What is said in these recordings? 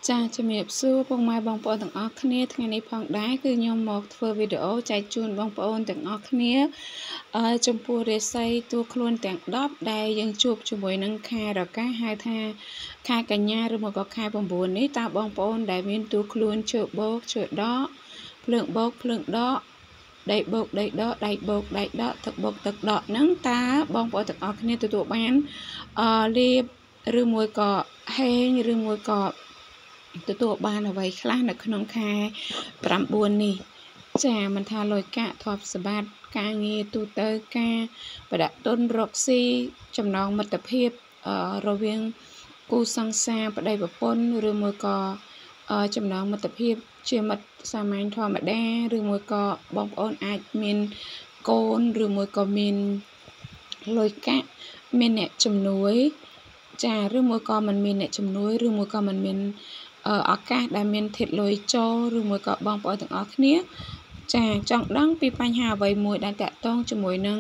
ចាជំរាបសួរពុកម៉ែបងប្អូនទាំងអស់គ្នាថ្ងៃនេះផងដែរគឺខ្ញុំមកធ្វើវីដេអូចែកជូនបងប្អូនទាំងអស់គ្នាចំពោះរាសីតួខ្លួនទាំង10ដែលយើងជួបជាមួយនឹងខែរកាហៅថាខែកញ្ញាឬមកក៏ខែ9នេះតើបងប្អូនដែលមានតួខ្លួនជើបោកជើដកភ្លើងបោកភ្លើងដកដៃបោកដៃដកដៃបោកដៃដកទឹកបោកទឹកដកហ្នឹងតើបងប្អូនទាំងអស់គ្នាទទួលបានលាភឬមួយក៏ហេងឬមួយក៏ទទួលបានអ្វីខ្លះនៅក្នុងខែ9នេះចាមិនថាលុយកាក់ទ្រព្យសម្បត្តិការងារទូទៅការប្រដាក់ទុនរកស៊ីចំណងមិត្តភាពរវាងគូសង្សារប្តីប្រពន្ធឬមួយក៏ចំណងមិត្តភាពជាមិត្តសាមញ្ញធម្មតាឬមួយក៏បងប្អូនអាចមានកូនឬមួយក៏មានលុយកាក់មានអ្នកជំនួយចាឬមួយក៏មិនមានអ្នកជំនួយឬមួយក៏មិនមានឱកាសដែលមានធាតុលុយចូលឬមួយក៏បងប្អូនទាំងអស់គ្នាចាចង់ដឹងពីបញ្ហាអ្វីមួយដែលតាក់ទងជាមួយនឹង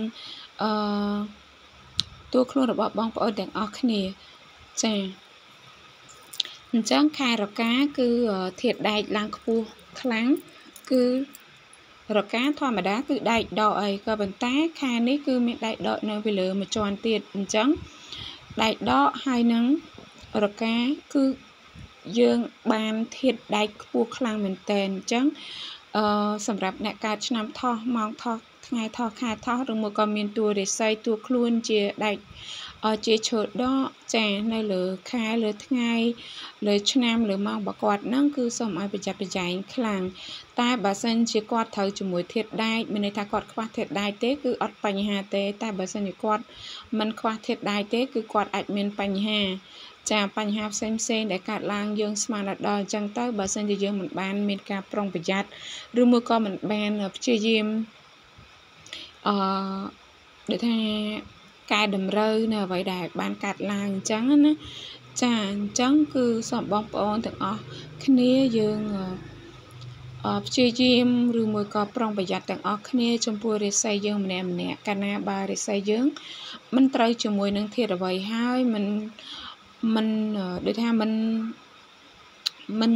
តួខ្លួនរបស់បងប្អូនទាំងអស់គ្នាចាអញ្ចឹងខែរកាគឺធាតុដែកឡើងខ្ពស់ខ្លាំងគឺរកាធម្មតាគឺដែកដកអីក៏ប៉ុន្តែខែនេះគឺមានដែកដកនៅពីលើមួយជាន់ទៀតអញ្ចឹងដែកដកហើយនឹងរកាគឺយើងបានធាតុដែកខ្ពស់ខ្លាំងមែនតើអញ្ចឹងសម្រាប់អ្នកកើតឆ្នាំថោះម៉ោងថោះថ្ងៃថោះខែថោះឬមួយក៏មានតួរាសីតួខ្លួនជាដែកជាឈើដកចានៅលើខែលើថ្ងៃលើឆ្នាំលើម៉ោងរបស់គាត់ហ្នឹងគឺសូមឲ្យប្រយ័ត្នប្រយែងខ្លាំងតែបើសិនជាគាត់ត្រូវជាមួយធាតុដែកមានន័យថាគាត់ខ្វះធាតុដែកទេគឺអត់បញ្ហាទេតែបើសិនជាគាត់មិនខ្វះធាតុដែកទេគឺគាត់អាចមានបញ្ហាចាបញ្ហាផ្សេងដែលកើតឡើងយើងស្មានដល់អញ្ចឹងទៅបើសិនជាយើងមិនបានមានការប្រុងប្រយ័ត្នឬមួយក៏មិនបានព្យាយាមដូចថាកែតម្រូវនៅអ្វីដែលបានកាត់ឡើងអញ្ចឹងណាចាអញ្ចឹងគឺសូមបងប្អូនទាំងអស់គ្នាយើងព្យាយាមឬមួយក៏ប្រុងប្រយ័ត្នទាំងអស់គ្នាចំពោះរាសីយើងម្នាក់កាលណាបើរាសីយើងមិនត្រូវជាមួយនឹងធាតុអ្វីហើយមិនដូចថាមិន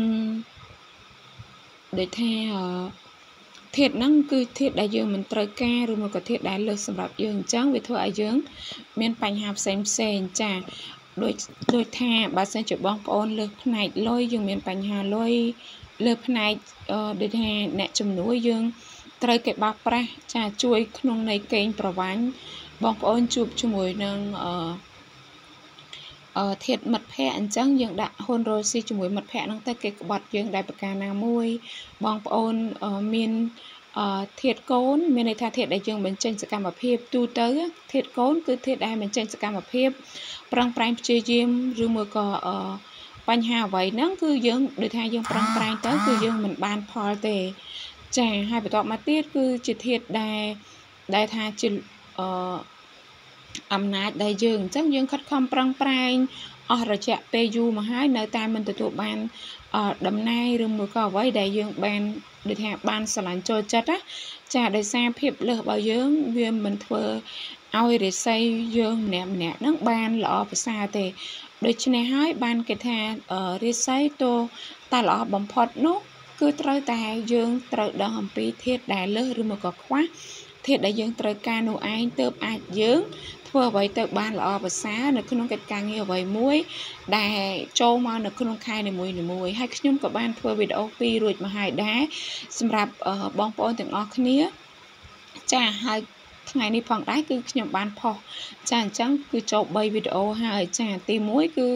ដូចថាធាតុហ្នឹងគឺធាតុដែលយើងមិនត្រូវការឬមួយក៏ធាតុដែលលើសសម្រាប់យើងអញ្ចឹងវាធ្វើឲ្យយើងមានបញ្ហាផ្សេងចាដូចថាបើសិនជាបងប្អូនលើសផ្នែកលុយយើងមានបញ្ហាលុយលើផ្នែកដូចថាអ្នកជំនួយយើងត្រូវគេបោកប្រាស់ចាជួយក្នុងន័យកេងប្រវ័ញ្ចបងប្អូនជួបជាមួយនឹងធាតុមិត្តភ័ក្តិអញ្ចឹងយើងដាក់ហ៊ុនរស់ស៊ីជាមួយមិត្តភ័ក្តិហ្នឹងទៅគេក្បត់យើងដោយប្រការណាមួយបងប្អូនមានធាតុកូនមានន័យថាធាតុដែលយើងបញ្ចេញសកម្មភាពទូទៅធាតុកូនគឺធាតុដែលបញ្ចេញសកម្មភាពប្រឹងប្រែងព្យាយាមឬមួយក៏បញ្ហាអ្វីហ្នឹងគឺយើងដូចថាយើងប្រឹងប្រែងទៅគឺយើងមិនបានផលទេចាហើយបន្ទាប់មកទៀតគឺជាធាតុដែលថាជាអំណាចដែលយើងអញ្ចឹងយើងខិតខំប្រឹងប្រែងអស់រយៈពេលយូរមកហើយនៅតែមិនទទួលបានតំណែងឬមួយក៏អ្វីដែលយើងបានដូចថាបានស្រឡាញ់ចូលចិត្តណាចាដោយសារភាពលើសរបស់យើងវាមិនធ្វើឲ្យរាសីយើងម្នាក់ហ្នឹងបានល្អប្រសើរទេដូច្នេះហើយបានគេថារាសីតួតែល្អបំផុតនោះគឺត្រូវតែយើងត្រូវដឹងអំពីធាតុដែលលើសឬមួយក៏ខ្វះធាតុដែលយើងត្រូវការនោះឯងទើបអាចយើងធ្វើអ្វីទៅបានល្អប្រសើរនៅក្នុងកិច្ចការងារអ្វីមួយដែលចូលមកនៅក្នុងខែនីមួយហើយខ្ញុំក៏បានធ្វើវីដេអូ2រួចមកហើយដែរសម្រាប់បងប្អូនទាំងអស់គ្នាចាហើយថ្ងៃនេះផងដែរគឺខ្ញុំបានផុសចាអញ្ចឹងគឺចូល3វីដេអូហើយចាទី1គឺ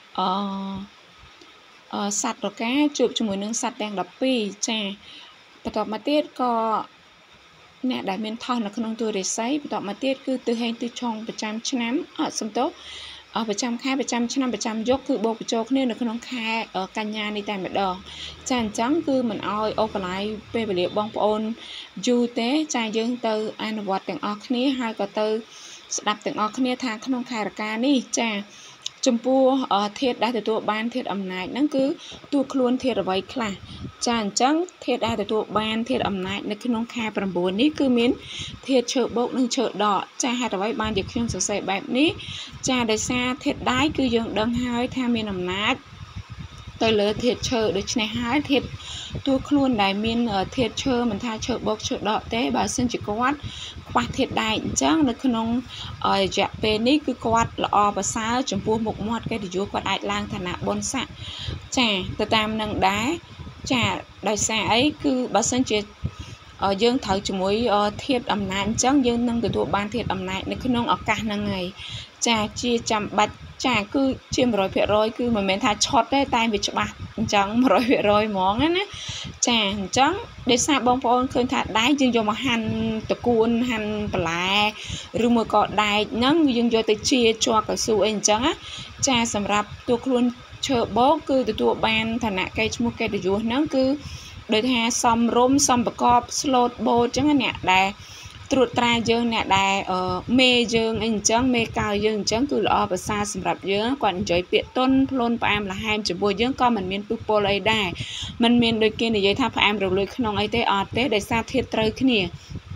សត្វរកាជួបជាមួយនឹងសត្វទាំង12ចាបន្ទាប់មកទៀតក៏អ្នកដែលមានថោះនៅក្នុងតួរាសីបន្ទាប់មកទៀតគឺទិសហេងទិសឆុងប្រចាំឆ្នាំសំទោសប្រចាំខែប្រចាំឆ្នាំប្រចាំយកគឺបូកបញ្ចូលគ្នានៅក្នុងខែកញ្ញានេះតែម្ដងចាអញ្ចឹងគឺមិនអោយអូកន្លែងពេលវេលាបងប្អូនយូរទេចាយើងទៅអនុវត្តទាំងអស់គ្នាហើយក៏ទៅស្ដាប់ទាំងអស់គ្នាថាក្នុងខែរកានេះចាចំពោះធាតុដែលទទួលបានធាតុអំណាចហ្នឹងគឺតួខ្លួនធាតុអ្វីខ្លះចាអញ្ចឹងធាតុដែលទទួលបានធាតុអំណាចនៅក្នុងខែ9នេះគឺមានធាតុឈើបូកនិងឈើដកចាហេតុអ្វីបានជាខ្ញុំសរសេរបែបនេះចាដោយសារធាតុដែកគឺយើងដឹងហើយថាមានអំណាច tới lỡ thiệt chờ được này hái thiệt tua luôn đại miên thiệt chờ mình tha chờ bốc chờ đọ té bà xin chỉ có quát quát thiệt đại chắc nó không nông dạ về ní cứ quát là bà xa chấm pua một mọt cái thì chúa quát đại lang thà nạ bôn sạ chà từ tam năng đá chà đại xa ấy cứ bà xin chỉ dương thở chỉ mối thiệt ẩm nạn chắc dương nâng từ tụ ban thiệt ẩm nạn nó không nông ở cả năng ngày chà chia chăm bạch chà cứ chiêm rồi cứ mà mình tha chót đấy tay bị chặt chẳng rồi món á chà chẳng để xa bông phong khơi thà đáy dương cho mà hành tập cuốn hành bả rồi mà có đài nắng dương cho tới chia cho cả su anh chẳng á chà sầm rạp tôi luôn chờ bố cứ từ tụ ban thà nạ cây mua cây để vô nắng cứ đời ha xăm rôm xăm bạc cọp slot bô chẳng nè đài tụt tra dương nè đài mê dương anh chẳng mê cao dương chẳng cứ lo và xa sầm rạp dương còn chơi biệt tôn lôn pa em là hai chục bùi dương con mình miền pupol ấy đài mình miền đôi kia này dây tháp em rồi lôi khung ấy té té để xa thiệt trời cái nè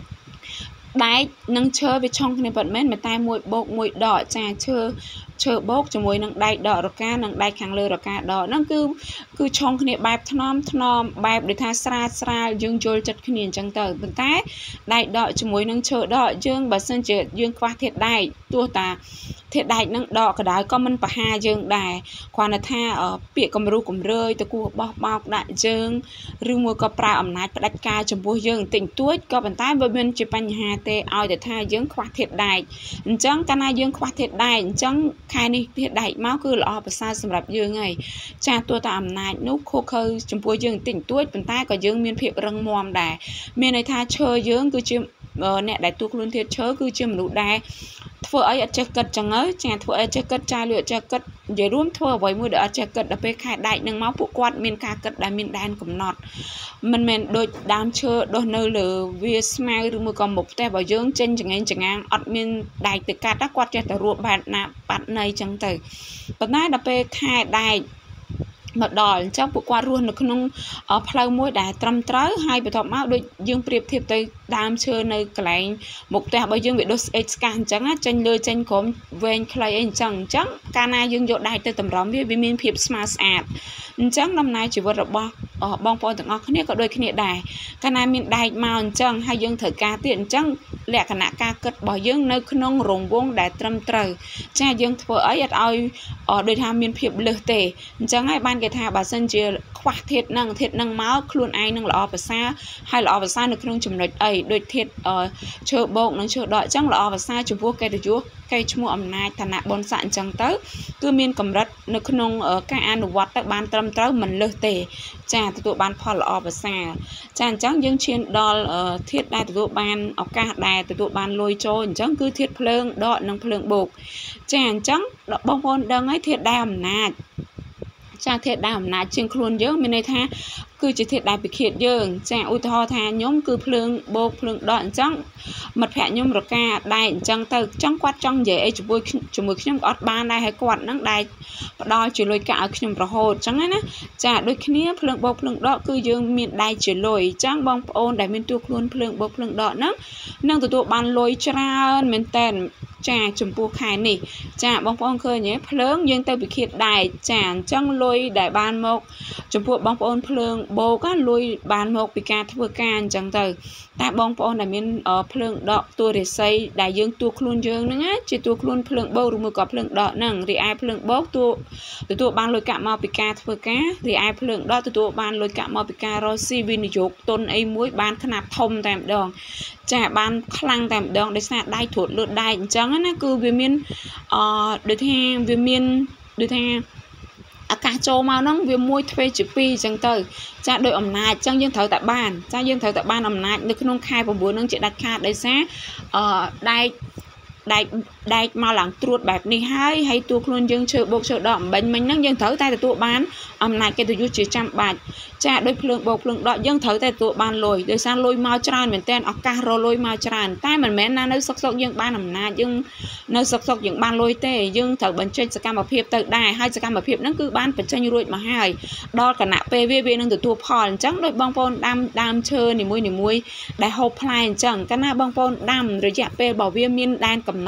đáy nâng chơi với trong cái này bận mến mà tay mùi bột mùi đỏ trà chờ bốc cho mùi nâng đáy đỏ rồi ca nâng đáy kháng lơ rồi ca đỏ nó cứ trong cái này bài thnom bài để tha sra dương dồi chất cái này chẳng tờ bận tay đáy đỏ cho mùi nâng chờ đỏ dương bà sân chờ dương qua thiệt đáy tua ta thiệt đáy nâng đỏ cái đáy có mình bà ha dương đáy qua là tha ở bịa cầm ru cầm rơi từ cua bọc đại dương rưu mùi có pra ẩm nát đáy ca cho mùi dương tỉnh tuốt có bận tay với bên chỉ bánh hà tê ao để tha dương khoa thiệt đáy chẳng cái này dương khoa thiệt đáy chẳng khai này thiệt đáy máu cứ lọ và xa sầm rạp dương này cha tua ta ẩm nát nút khô khơi cho mùi dương tỉnh tuốt bận tay có dương miên phiệp răng mòm đáy miên này tha chơi dương cứ chim nè đại tu luôn thiệt chớ cứ chim lũ đáy thưa ấy ở chơi cật chẳng ấy chàng thưa ấy chơi cật trai lựa chơi cật dưới luôn thưa với mùi đỡ chơi cật ở bên khai đại nâng máu phụ quạt miền ca cật đại miền đan cầm nọt mình đôi đám chơi đôi nơi lửa vì smile rồi mùi còn một tay vào dương trên chẳng ngang ở miền đại từ ca đắc quạt chơi từ ruột bạn này chẳng từ bữa nay đập bên khai đại một đòn trong bộ qua luôn được không ở phơi môi đã trầm trớ hai bị thọt máu đôi dương priệp thiệp tới đam chơi nơi cái một tay bao dương bị đôi scan chẳng á tranh lơi tranh cốm ven clay anh chẳng chẳng cana dương dội đại tới tầm rõm với miên phiệp smart ad chẳng năm nay chỉ vượt được bong po từng ngóc này có đôi khi đài cana miên đài màu chẳng hai dương thời ca tiện chẳng lẹ cả nã ca cất bỏ dương nơi không rồng vuông đã trầm trớ cha dương thưa ấy ở đôi tham miên phiệp lừa tề chẳng ai ban cái thà bà sân chia khoa thiệt năng máu luôn ai năng lọ và xa hay lọ và xa được không chùm ấy đôi thiệt chờ bông năng chờ đợi chẳng lọ và xa chùm vua cây được chúa cây chua ẩm nai thà nạ bón sạn chẳng tới cứ miên cầm đất nó không ở cái ăn vật tại ban trầm trớ mình lừa tề cha tụi ban phò lọ và xa cha chẳng dương chiên đo thiết đai tụi ban ở cả đài tụi ban lôi trôi chẳng cứ thiết phượng đọ năng phượng bột cha chẳng bông bông đang ấy thiết đai ẩm nai cha thiệt đa ẩm nát chương khuôn dơ mình này tha cứ chỉ thiệt đa bị khiết dơ cha ui thò tha nhóm cứ phượng bột phượng đoạn trắng mật phẹ nhóm rồi ca đai trắng từ trắng quát trắng dễ chụp mực nhóm ọt ban đai hay quạt nắng đai đo chỉ lôi cả nhóm rồi hồ trắng ấy nè cha đôi khi phượng bột phượng đọ cứ dương miền đai chỉ lôi trắng bong ôn đai miền tu khuôn phượng bột phượng đọ nắng nâng từ tụ ban lôi tra miền tên cha chùm pu khai nè cha bong ôn khơi nhé phượng dương tao bị khiết đai cha trắng lôi đại ban một chùm pu bong ôn phượng bố có lôi ban một bị ca thưa can chẳng từ ta bong ôn là miền ở phượng đọ tua để xây đại dương tu khuôn dương nữa á chỉ tu khuôn phượng bầu rồi mới có phượng đọ nằng thì ai phượng bố tu ban lôi cả mau bị ca thưa cá thì ai phượng đọ tu ban lôi cả mau bị ca rồi si vin dục tôn ấy muối ban khăn nạp thông tạm đòn trả ban khăn tạm đòn để xa đai thuột lượt đai chẳng á cứ về miền để theo về miền để theo cả châu mà nó về môi thuê chữ pi chẳng từ cha đội ẩm nại chẳng dương thở tại bàn cha dương thở tại ban ẩm nại được không khai vào buổi nâng chị đặt khai đấy xá đại mà lặng truột bẹp đi hay tu luôn dương chợ bột chợ đỏ bệnh mình nâng dương thở tay từ tụ bán ẩm nại cái từ du chỉ trăm bạch cha đôi phượng bột phượng đỏ dương thở tay tụ ban lồi để sang lôi mau tràn mình tên ở ca rồi lôi mau tràn tay mình mẹ na nơi sọc dương ban ẩm nại dương nơi sọc dương ban lôi tê dương thở bệnh trên sạc mà phiệp từ đài hai sạc mà phiệp nó cứ ban bệnh trên ruột mà hai đo cả nạ pvv nâng từ tụ phòn chẳng đôi bong phôn đam chơi nỉ muôi đại hộp play chẳng cái na bong phôn đam rồi dạ p bảo viên miên đan cầm nọt viên nâng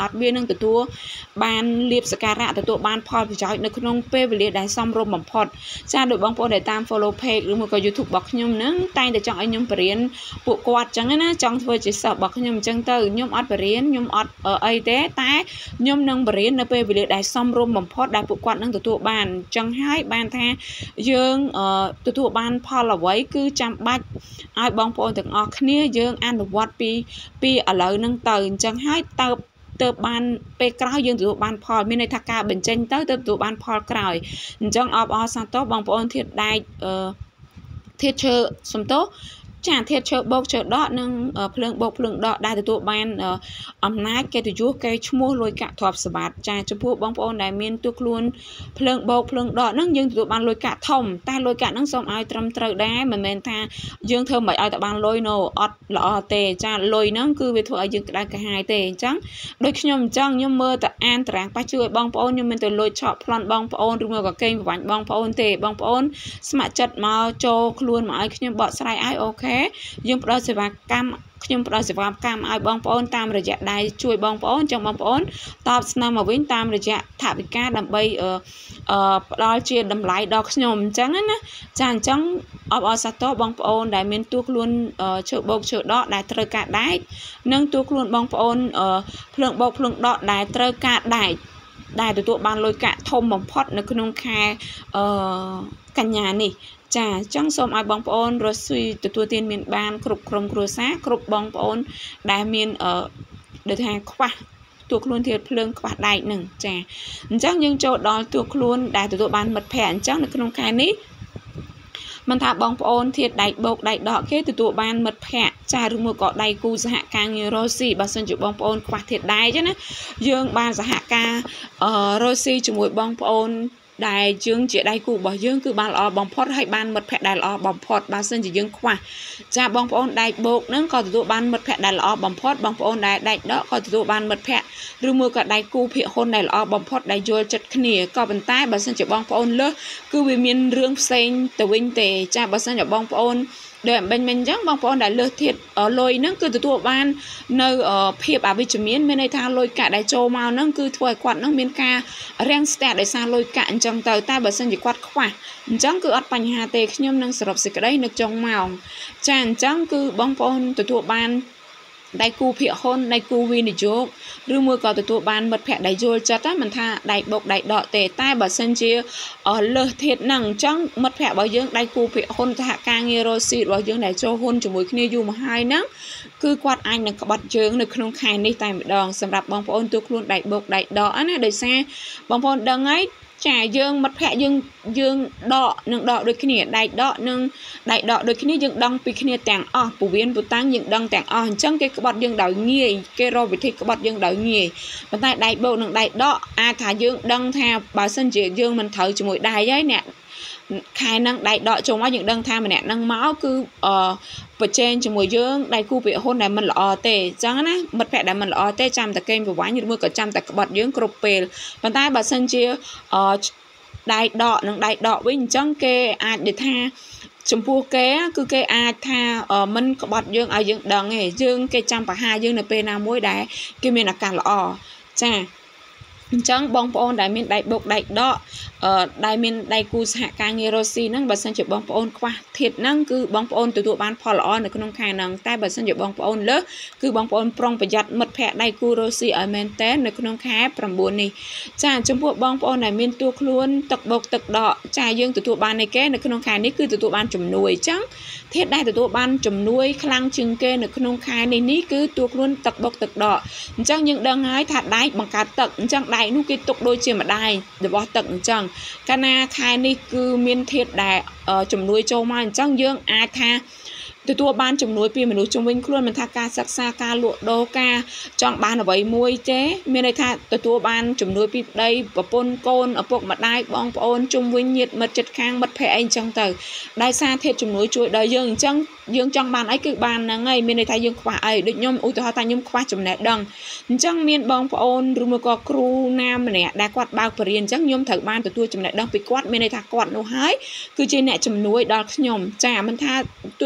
នឹងទទួលបានលៀបសការៈទទួលបានផលប្រយោជន៍នៅក្នុងពេលវេលាដែលសមរម្យបំផុតចាដោយបងប្អូនដែលតាម follow page ឬមួយក៏ YouTube របស់ខ្ញុំហ្នឹងតែងតែចង់ឲ្យខ្ញុំបរៀនពួកគាត់អញ្ចឹងណាចង់ធ្វើជាសិស្សរបស់ខ្ញុំអញ្ចឹងទៅខ្ញុំអត់បរៀនខ្ញុំអត់អីទេតែខ្ញុំនឹងបរៀននៅពេលវេលាដែលសមរម្យបំផុតដែលពួកគាត់នឹងទទួលបានអញ្ចឹងហើយបានថាយើងទទួលបានផលអ្វីគឺចាំបាច់ឲ្យបងប្អូនទាំងអស់គ្នាយើងអនុវត្តពីឥឡូវហ្នឹងទៅអញ្ចឹងហើយទៅបានពេលក្រោយយើងទទួលបានផលមានន័យថាការបញ្ចេញទៅទទួលបានផលក្រោយអញ្ចឹងអបអរសាទរបងប្អូនធាតុដែកធាតុឈើសំទោសចាធាតុឈើបោកឈើដកនិងភ្លើងបោកភ្លើងដកដែលទទួលបានអំណាចកិត្តិយសកេរ្តិ៍ឈ្មោះលុយកាក់ទ្រព្យសម្បត្តិចាចំពោះបងប្អូនដែលមានទូខ្លួនភ្លើងបោកភ្លើងដកហ្នឹងយើងទទួលបានលុយកាក់ធំតែលុយកាក់ហ្នឹងសូមឲ្យត្រឹមត្រូវដែរមិនមែនថាយើងធ្វើមិនឲ្យតែបានលុយណូអត់ល្អទេចាលុយហ្នឹងគឺវាធ្វើឲ្យយើងក្តៅក្រហាយទេអញ្ចឹងដូចខ្ញុំអញ្ចឹងខ្ញុំមើលតែអានតារាងប៉ះជួយបងប្អូនខ្ញុំមិនទៅលុយឆក់ប្លន់បងប្អូនឬមកក៏កេងប្រវាញ់បងប្អូនទេបងប្អូនស្ម័គ្រចិត្តមកចូលខ្លួនមកឲ្យខ្ញុំបកស្រាយឲ្យអូខេយើងផ្ដល់សេវាកម្មខ្ញុំផ្ដល់សេវាកម្មឲ្យបងប្អូនតាមរយៈដៃជួយបងប្អូនចឹងបងប្អូនតបស្នើមកវិញតាមរយៈថវិកាដើម្បីផ្ដល់ជាតម្លៃដល់ខ្ញុំអញ្ចឹងណាចាអញ្ចឹងអបអរសាទរបងប្អូនដែលមានទួខ្លួនឈើបោកឈើដកដែលត្រូវការដែកនិងទួខ្លួនបងប្អូនភ្លើងបោកភ្លើងដកដែលត្រូវការដែកដែលទទួលបានលុយកាក់ធំបំផុតនៅក្នុងខែកញ្ញានេះចាចង់សូមឲ្យបងប្អូនរស់ស៊ីទទួលទានមានបានគ្រប់ក្រុមគ្រួសារគ្រប់បងប្អូនដែលមានដូចថាខ្វះទួខ្លួនធាតុភ្លើងខ្វះដែកនឹងចាអញ្ចឹងយើងចូលដល់ទួខ្លួនដែលទទួលបានមិត្តភ័ក្តិអញ្ចឹងនៅក្នុងខែនេះមិនថាបងប្អូនធាតុដែកបោកដែកដកគេទទួលបានមិត្តភ័ក្តិចាឬមួយក៏ដៃគូសហការងាររស់ស៊ីបើសិនជាបងប្អូនខ្វះធាតុដែកណាយើងបានសហការរស់ស៊ីជាមួយបងប្អូនដែលយើងជាដៃគូរបស់យើងគឺបានល្អបំផុតហើយបានមិត្តភ័ក្តិដែលល្អបំផុតបើសិនជាយើងខ្វះចាបងប្អូនដែកបោកហ្នឹងក៏ទទួលបានមិត្តភ័ក្តិដែលល្អបំផុតបងប្អូនដែលដែកដកក៏ទទួលបានមិត្តភ័ក្តិឬមួយក៏ដៃគូភាគហ៊ុនដែលល្អបំផុតដែលយល់ចិត្តគ្នាក៏ប៉ុន្តែបើសិនជាបងប្អូនលើសគឺវាមានរឿងផ្សេងទៅវិញទេចាបើសិនជាបងប្អូនដែលមិញអញ្ចឹងបងប្អូនដែលលើសធាតុលុយហ្នឹងគឺទទួលបាននៅភាពអវិជ្ជមានមានន័យថាលុយកាក់ដែលចូលមកហ្នឹងគឺធ្វើឲ្យគាត់ហ្នឹងមានការរាំងស្ទះដោយសារលុយកាក់អញ្ចឹងទៅតែបើសិនជាគាត់ខ្វះអញ្ចឹងគឺអត់បញ្ហាទេខ្ញុំនឹងសរុបសេចក្តីនៅចុងម៉ោងចាអញ្ចឹងគឺបងប្អូនទទួលបានដៃគូភាគហ៊ុនដៃគូវិនិយោគឬមួយក៏ទទួលបានមិត្តភ័ក្តិដែលយល់ចិត្តមិនថាដៃបោកដៃដកទេតែបើសិនជាលើសធាតុហ្នឹងអញ្ចឹងមិត្តភ័ក្តិរបស់យើងដៃគូភាគហ៊ុនសហការងាររស់ស៊ីរបស់យើងដែលចូលហ៊ុនជាមួយគ្នាយូរមកហើយហ្នឹងគឺគាត់អាចនឹងក្បត់យើងនៅក្នុងខែនេះតែម្ដងសម្រាប់បងប្អូនទូខ្លួនដៃបោកដៃដកណាដោយសារបងប្អូនដឹងហើយចាយើងមិត្តភ័ក្តិយើងដកនឹងដកដូចគ្នាដៃដកនឹងដៃដកដូចគ្នាយើងដឹងពីគ្នាទាំងអស់ពវៀនពតាំងយើងដឹងទាំងអស់អញ្ចឹងគេក្បត់យើងដោយងាយគេរកវិធីក្បត់យើងដោយងាយប៉ុន្តែដៃបោកនិងដៃដកអាចថាយើងដឹងថាបើសិនជាយើងមិនត្រូវជាមួយដៃហើយអ្នកខែហ្នឹងដៃដកចូលមកយើងដឹងថាម្នាក់ហ្នឹងមកគឺប្រជែងជាមួយយើងដៃគូពាក្យហ៊ុនដែលមិនល្អទេអញ្ចឹងណាមិត្តភ័ក្តិដែលមិនល្អទេចាំតែកេងប្រវាញ់ឬមួយក៏ចាំតែក្បត់យើងគ្រប់ពេលប៉ុន្តែបើសិនជាដៃដកនិងដៃដកវិញអញ្ចឹងគេអាចនិយាយថាចំពោះគេគឺគេអាចថាមិនក្បត់យើងឲ្យយើងដឹងទេយើងគេចាំបហាយើងនៅពេលណាមួយដែលគេមានឱកាសល្អចាអញ្ចឹងបងប្អូនដែលមានដៃបោកដៃដកដែលមានដៃគូសហការងាររស់ស៊ីហ្នឹងបើសិនជាបងប្អូនខ្វះធាតុហ្នឹងគឺបងប្អូនទទួលបានផលល្អនៅក្នុងខែហ្នឹងតែបើសិនជាបងប្អូនលើសគឺបងប្អូនប្រុងប្រយ័ត្នមិត្តភ័ក្តិដៃគូរស់ស៊ីឲ្យមែនតើនៅក្នុងខែ9នេះចាចំពោះបងប្អូនដែលមានទួខ្លួនទឹកបោកទឹកដកចាយើងទទួលបាននៃគេនៅក្នុងខែនេះគឺទទួលបានជំនួយអញ្ចឹងធាតុដែលទទួលបានជំនួយខ្លាំងជាងគេនៅក្នុងខែនេះគឺទួខ្លួនទឹកបោកទឹកដកអញ្ចឹងយើងដឹងហើយថាដែកបង្កើតទឹកអញ្ចឹងដែកនោះគេទុកដូចជាម្ដាយរបស់ទឹកអញ្ចឹងកាលណាខែនេះគឺមានធាតុដែលជំនួយចូលមកអញ្ចឹងយើងអាចថាទទួលបានជំនួយពីមនុស្សជុំវិញខ្លួនមិនថាការសិក្សាការលក់ដូរការចង់បានអ្វីមួយទេមានន័យថាទទួលបានជំនួយពីប្តីប្រពន្ធកូនឪពុកម្ដាយបងប្អូនជុំវិញញាតិមិត្តជិតខាងមិត្តភ័ក្តិអីអញ្ចឹងទៅដោយសារធាតុជំនួយជួយដល់យើងអញ្ចឹងយើងចង់បានអីគឺបានហ្នឹងហើយមានន័យថាយើងខ្វះអីដូចខ្ញុំឧទាហរណ៍ថាខ្ញុំខ្វះចំណេះដឹងអញ្ចឹងមានបងប្អូនឬមួយក៏គ្រូណាម្នាក់ដែលគាត់បើកបរិញ្ញាអញ្ចឹងខ្ញុំត្រូវបានទទួលចំណេះដឹងពីគាត់មានន័យថាគាត់នោះហើយគឺជាអ្នកជំនួយដល់ខ្ញុំចាមិនថាទោះតែយើងបោ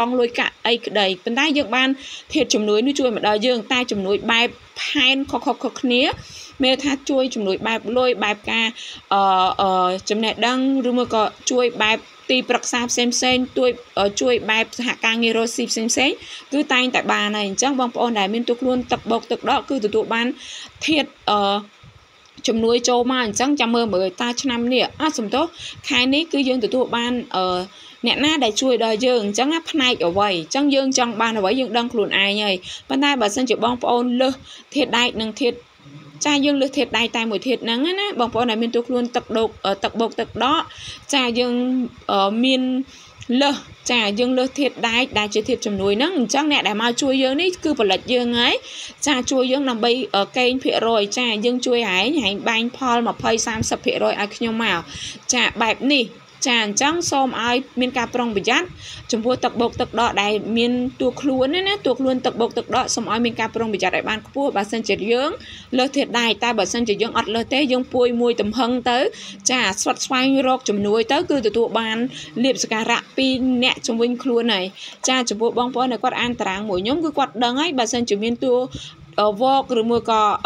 rong lôi cả ấy cái đầy bên tay dương ban thiệt chùm núi nuôi chui mà đời dương tay chùm núi bài pan khóc nia mẹ tha chui chùm núi bài lôi bài ca chùm nẹt đăng rồi mà có chui bàiตีปรักษาเซนตัวช่วยแบบสหการเงินโรซีเซนคือตายแต่บานnàyจังบางปอนได้มีตัวคลุนตักบกตักดอกคือตัวบ้านเทียดจำนวนโจมาจังจำเมื่อเมื่อตาชนำเนี่ยสมโตใครนี้คือยังตัวบ้านเนี่ยน่าได้ช่วยได้ยังจังพนัยเอาไว้จังยังจังบ้านเอาไว้ยังดังคลุนไอไงบรรดาบัตรสัญจรบางปอนเลยเทียดได้หนึ่งเทียดcha dương lừa thiệt đại tài mỗi thiệt nắng á bong bóng này miền tục luôn tật độc tật bộc tật đó cha dương miền lừa cha dương lừa thiệt đại chỉ thiệt chấm núi nắng chắc nè đại mau chui dương đấy cứ phải lật dương ấy cha chui dương nằm bay ở cây phệ rồi cha dương chui ấy nhảy bánh Paul mà phơi sam sập phệ rồi ai nhau màu cha bẹp nè chàng trắng xôm ai miền cà prong bị dắt chúng tôi tập bộc tập đọ đại miền tuộc luôn đấy nè tuộc luôn tập bộc tập đọ xôm ai miền cà prong bị dắt đại ban cua bà sân chật dưỡng lơ thiệt đại ta bà sân chật dưỡng ọt lơ té dưỡng pui mùi tầm hưng tới chả xoát xoay rọc chùm nuôi tới cứ từ tụ ban liệp scả rạ pin nẹt trong vinh luôn này cha chúng tôi bong bóng này quạt an tráng mỗi nhóm cứ quạt đằng ấy bà sân chật miền tu vok rồi mua cò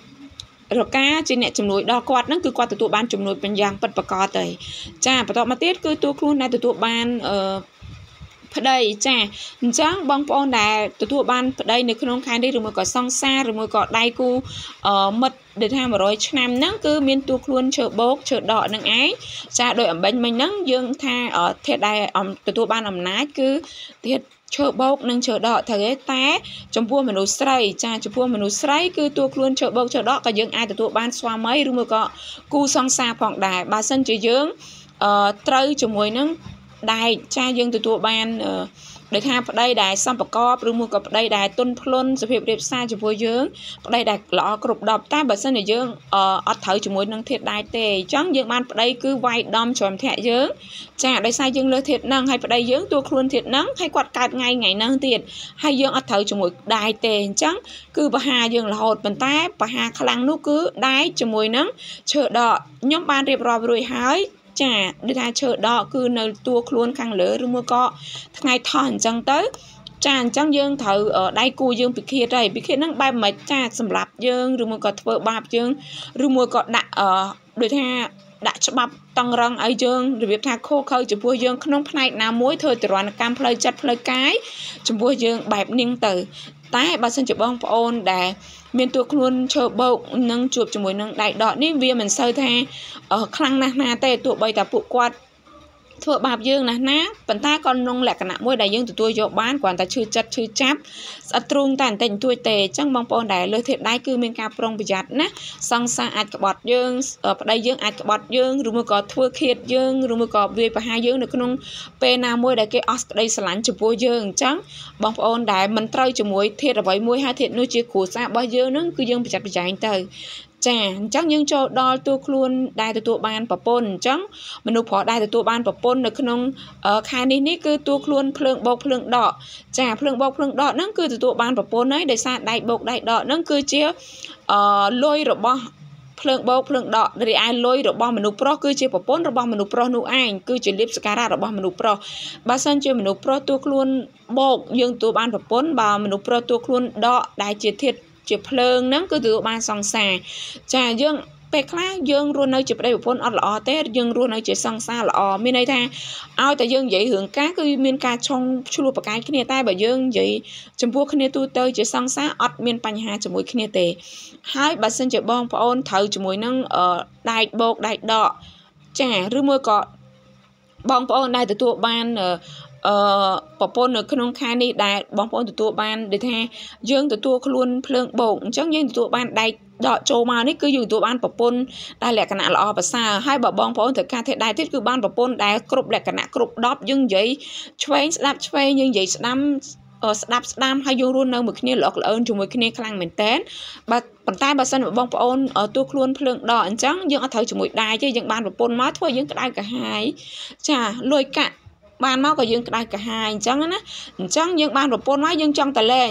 rồi cá trên nẹt chấm núi đo quạtนั่นคือquạtตัวบ้านchấm núiเป็นยางปัดประกอบเลยจ้าประตอบมาเตี้ยคือตัวครูในตัวบ้านพอได้จ้าจังบางปอนได้ตัวบ้านพอได้ในขนมคายได้หรือมือก็ซองซาหรือมือก็ได้กูมัดเดินทางมาร้อยชนนั่นคือมีตัวครูเชิดโบกเชิดดอกนั่งไอ้จ้าโดยเป็นมันนั่งยังท่าเทศได้ตัวบ้านอำนาจคือเทศเชิดโบกนั่งเชิดดอกเธอแต่จมพัวมนุษย์ไสจ้าจมพัวมนุษย์ไสคือตัวครูเชิดโบกเชิดดอกก็ยังไอ้ตัวบ้านสวามัยหรือมือก็กูซองซาผ่องได้บาสันจะยังเตยจมวยนั่งได้จ้ายังตัวบ้านโดยท่าได้ได้ซ้ำประกอบหรือมือกับได้ได้ต้นพลุนสเปียบเรียบซ่าจมวยยังได้ได้หล่อกรุบดอกแต่บาสันจะยังอัดเถยจมวยนั่งเทศได้เตะจังยังบ้านได้คือไวดอมชมแทะยังจ้าได้ใส่ยังเลือเทศนั่งให้ได้ยังตัวครูเทศนั่งให้กวาดการไงนั่งเตียดให้ยังอัดเถยจมวยได้เตะจังคือปะหายังหล่อเป็นแต่ปะหาคลังนู้คือได้จมวยนั่งเชิดดอกย่อมบ้านเรียบร้อยรวยหายจ้าได้ทาเชิดดอกคือในตัวครูนข้างเหลือหรือมือก็ทั้งไงถอนจังเต้จ้าจังยังเถอได้กูยังปิเคได้ปิเคนั่งใบไม้จ้าสำหรับยังหรือมือก็เปิดบาปยังหรือมือก็ดะโดยท่าดะฉบับตังรังไอยังหรือแบบท่าโคเคยจะพูดยังขนมพนัยน้ำมวยเธอแต่รอนการเพลย์จัดเพลย์กายจะพูดยังแบบนิ่งเตอแต่บางส่วนจะบ้องปอนได้เมียนตัวคลุนเชิดโบกนั่งจูบจมูกนั่งได้ดอกนี่เวียมันเซอร์แท้ครั้งนาแต่ตัวใบแต่ปุกวาดทั่วบาปยังนะปัญตาก่อนลงแหลกขณะมวยได้ยังตัวโยบ้านกว่าแต่ชื่อจัดชื่อจับอัตรุงแต่แต่งตัวเตะจังบางปอนได้เลยเทศได้คือเมียนกาปรงประหยัดนะสังสารอาจกบดยังได้ยังอาจกบดยังหรือมือก็ทั่วเขตยังหรือมือก็เวียไปหายังในขนมเปนามวยได้เกออสได้สลันจมูกยังจังบางปอนได้มันเตยจมูกเทศเอาไว้มวยหาเทศนู้จีขู่ซาบ่ยังนั่นคือยังประหยัดประหยัดเตยจ้าจังยังโจดอตัวคลุนได้ตัวบ้านปะปนจังมนุษย์พอได้ตัวบ้านปะปนในขนมคายนี้คือตัวคลุนเพลิงบกเพลิงดอกจ้าเพลิงบกเพลิงดอกนั่นคือตัวบ้านปะปนนั้นได้ซาได้บกได้ดอกนั่นคือเชี่ยลอยหรือบ่เพลิงบกเพลิงดอกได้ไอ้ลอยหรือบ่มนุษย์เพราะคือเชี่ยปะปนหรือบ่มนุษย์เพราะนู่ไอ้คือเชี่ยลิบสการะหรือบ่มนุษย์เพราะบาสันเชี่ยมนุษย์เพราะตัวคลุนบกยังตัวบ้านปะปนบ่มนุษย์เพราะตัวคลุนดอกได้เชี่ยเทียดจะเพลิงนั่นก็ถือมาสองแสนจะยังไปคล้ายยังรู้ในจะไปได้ผลอัดละแต่ยังรู้ในจะสองแสนละมีในทางเอาแต่ยังใหญ่หึงก้าคือมีการชงชูปากกาขี้เนตใต้แบบยังใหญ่จำพวกขี้เนตูเตยจะสองแสนอัดมีปัญหาจมูกขี้เนเตให้บัดเซนจะบ้องพออนเถอจมูกนั่งได้โบกได้ดอกจ้าหรือเมื่อก็บ้องพออนได้แต่ตัวบ้านปะปนในขนมคายนี่ได้บางปนตัวบ้านได้แท้ยังตัวคลุนเพลิงโบกจังยังตัวบ้านได้ดอกโจมานี่คืออยู่ตัวบ้านปะปนได้แหลกขนาดละอภาษาให้บอกบางปนแต่การเทศได้ที่คือบ้านปะปนได้กรุบแหลกขนาดกรุบดอบยังใหญ่ช่วยสลับช่วยยังใหญ่สลับสลับให้ยูรุ่นเอาหมึกนี่หลอกเอิญจมูกนี่คลั่งเหมือนเต้นบัดปัญใต้บัดสันบางปนตัวคลุนเพลิงดอกจังยังเอาเถอจมูกได้ที่ยังบ้านปะปนมาทั่วยังก็ได้กระหายจ้าลอยกะบ้านเมาก็ยังได้กระหายจังนะจังยังบ้านปะปนมายังจังแต่แรง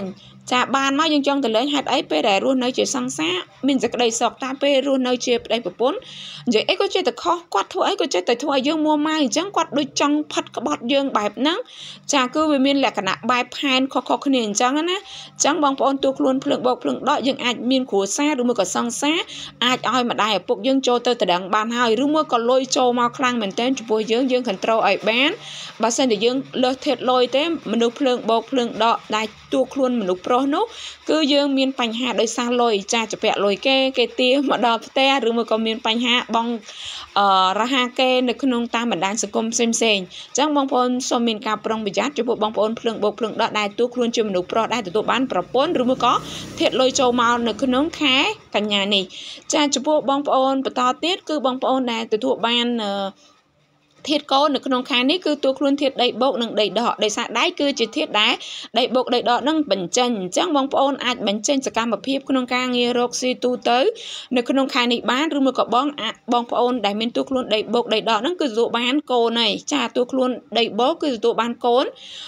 ចាបានមកយើងចង់ទៅលេងហេតុអីពេលដែលរស់នៅជាសង្សារមានសេចក្តីសុខតាពេលរស់នៅជាប្តីប្រពន្ធនិយាយអីក៏ចេះតែខុសគាត់ធ្វើអីក៏ចេះតែធ្វើឲ្យយើងមួម៉ៅអញ្ចឹងគាត់ដូចចង់ផិតក្បត់យើងបែបហ្នឹងចាគឺវាមានលក្ខណៈបែបផែនខុសៗគ្នាអញ្ចឹងណាអញ្ចឹងបងប្អូនទូខ្លួនភ្លើងបោកភ្លើងដកយើងអាចមានគ្រួសារឬមួយក៏សង្សារអាចឲ្យម្ដាយឪពុកយើងចូលទៅតដឹងបានហើយឬមួយក៏លុយចូលមកខ្លាំងមែនទែនចំពោះយើង control ឲ្យបានបើសិនតែយើងលើសធៀបលុយទេមនុស្សភ្លើងបោកភ្លើងដកដែលទូខ្លួនមនុស្សប្រុសនោះគឺយើងមានបញ្ហាដោយសារលុយចាចពាក់លុយគេទាមកដល់ផ្ទះឬមួយក៏មានបញ្ហាបងរហាគេនៅក្នុងតាមបណ្ដាញសង្គមផ្សេងៗអញ្ចឹងបងប្អូនសូមមានការប្រុងប្រយ័ត្នចំពោះបងប្អូនភ្លើងបោកភ្លើងដកដែលទូខ្លួនជាមនុស្សប្រុសដែលទទួលបានប្រពន្ធឬមួយក៏ធៀបលុយចូលមកនៅក្នុងខែកញ្ញានេះចាចំពោះបងប្អូនបន្តទៀតគឺបងប្អូនដែលទទួលបានធាតុកូននៅក្នុងខែនេះគឺទូខ្លួនធាតុដីបោកនិងដីដកដោយសារដៃគឺជាធាតុដែលដីបោកដីដកនឹងបញ្ចេញអញ្ចឹងបងប្អូនអាចបញ្ចេញសកម្មភាពក្នុងការងាររកស៊ីទូទៅនៅក្នុងខែនេះបានឬមួយក៏បងប្អូនដែលមានទូខ្លួនដីបោកដីដកហ្នឹងគឺទទួលបានកូនហើយចាទូខ្លួនដីបោកគឺទទួលបានកូន